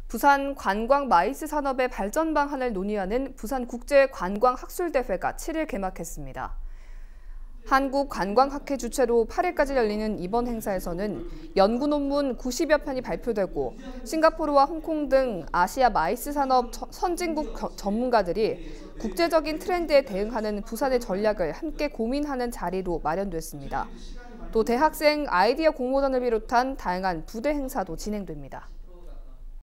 부산 관광 마이스 산업의 발전 방안을 논의하는 부산국제관광학술대회가 7일 개막했습니다. 한국관광학회 주최로 8일까지 열리는 이번 행사에서는 연구 논문 90여 편이 발표되고 싱가포르와 홍콩 등 아시아 마이스 산업 선진국 전문가들이 국제적인 트렌드에 대응하는 부산의 전략을 함께 고민하는 자리로 마련됐습니다. 또 대학생 아이디어 공모전을 비롯한 다양한 부대 행사도 진행됩니다.